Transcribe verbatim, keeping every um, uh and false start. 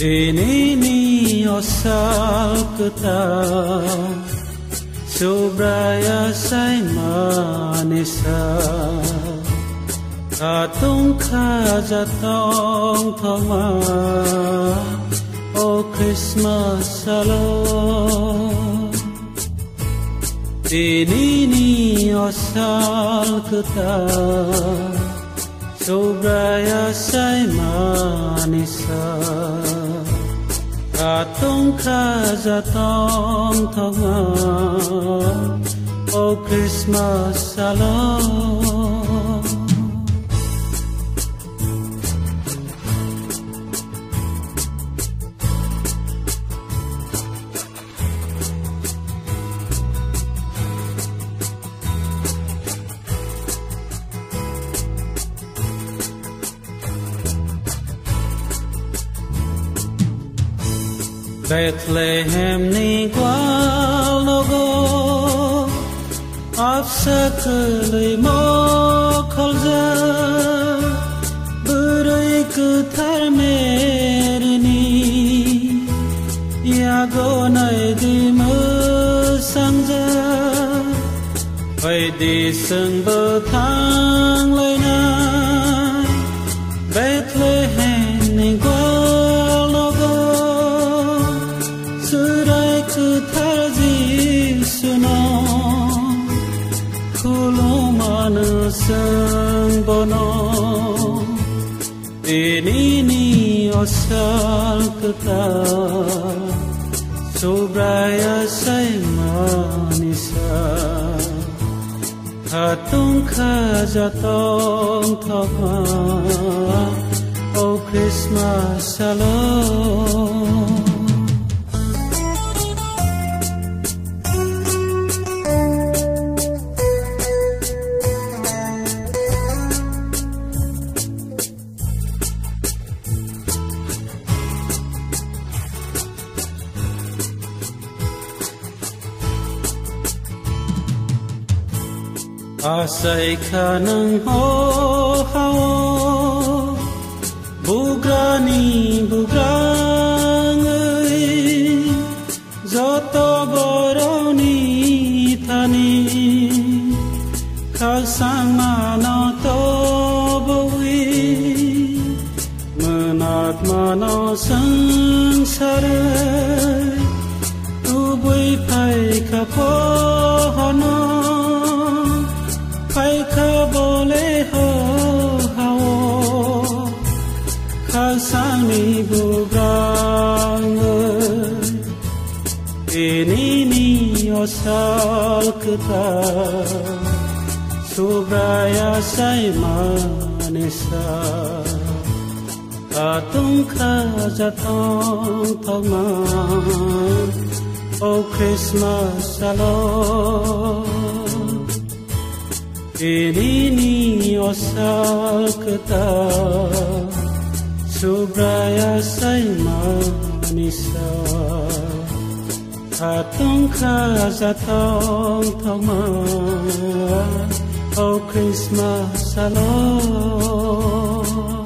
Ini ni osal kita Subraya say manisa Katung kajatong thoma O Christmas salon Ini ni osal kita Subraya say manisa Katung kajatong thoma O Christmas salon Bethlehem ni gwal logo Afsakali mo kholja Burai kuthar merini Yago nai di mo sangja Vai di sung bo thang lai nai Bethlehem ni gwal logo Surai kuthar Jisuno Khulu manu sang bono Ini ni osal kita Subraya say manisa Katung kajatong thoma O Christmas salon Asai kanang ho hao Bugrani bugrangai Joto boroni thani Khasang mano to boi Menat mano sangsare Ubui pai kapohono Pai ka bole ho hao Khasang ni bugrang Ini ni osal kita Subraya say manisa Katung kajatong thoma O Christmas salon Ini ni osal kita Subraya say manisa Katung kajatong thoma O Christmas salon